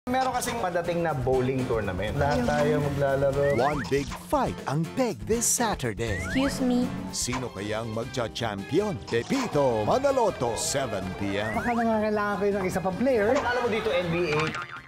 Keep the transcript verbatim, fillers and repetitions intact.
Meron kasing madating na bowling tournament. Lahat tayo maglalaro. One big fight ang peg this Saturday. Excuse me. Sino kayang magcha-champion? Pepito Manaloto, seven p m Baka nangangailangan kayo ng isa pang player. Alam mo dito, N B A,